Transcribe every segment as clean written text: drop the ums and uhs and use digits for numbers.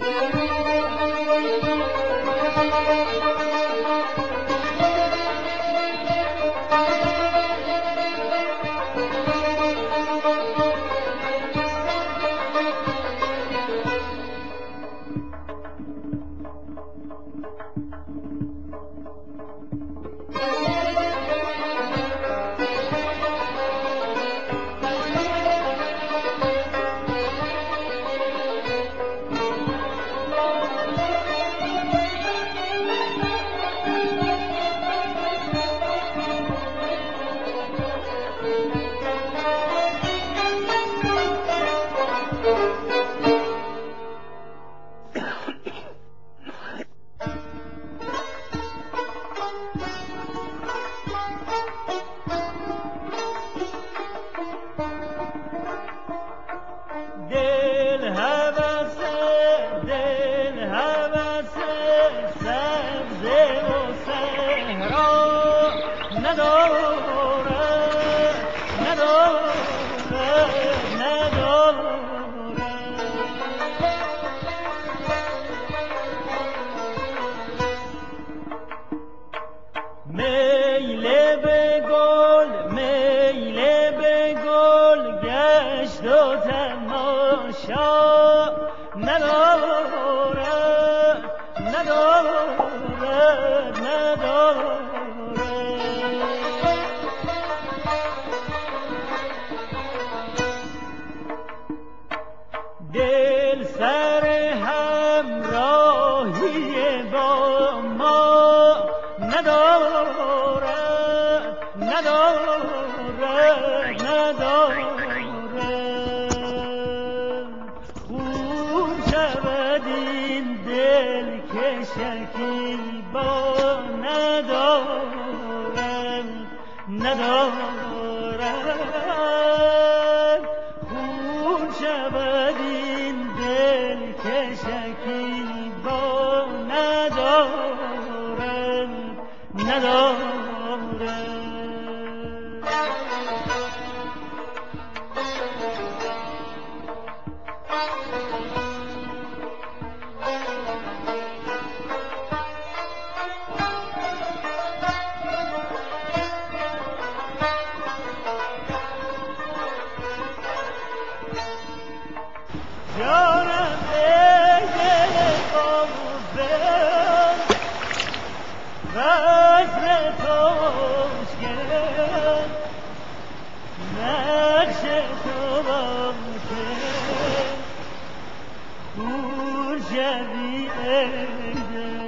دل سر همراهی با ما ندارد خون شود این دل که شکیبا ندارد خون شود این دل که شکیبا ندارد جانم ای دل قوبل وصل تو مشکل نقش تو بام که دور شوی ای دل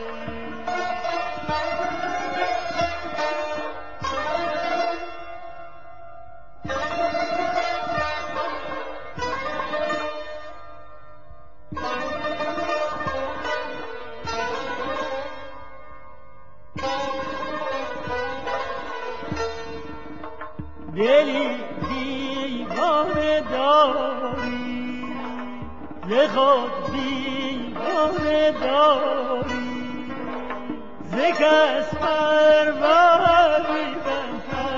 دلی دیوانه داری ز خود دیوانه داری ز کس پروا عزیزم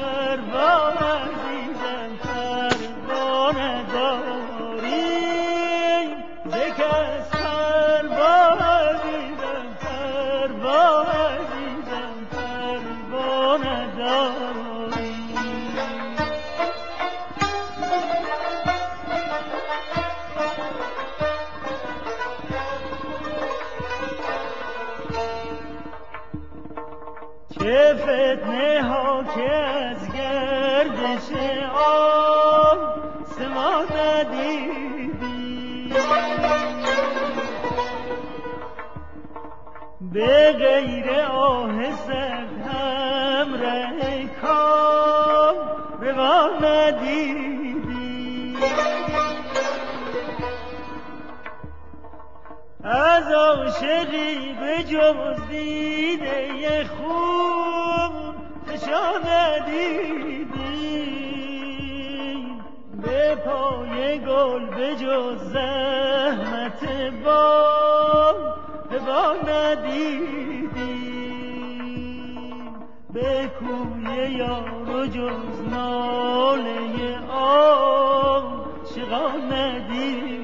پروا نداری ز کس پروا عزیزم پروا نداری چه فتنه ها که از گردش آب سما ندیدی به غیر آه سرد همره کام روا ندیدی از عاشقی به جز دیده خوب نشان ندیدی به پای گل به جز زحمت باد ندیدی به کوی یار و جز ناله عاشقان ندیدی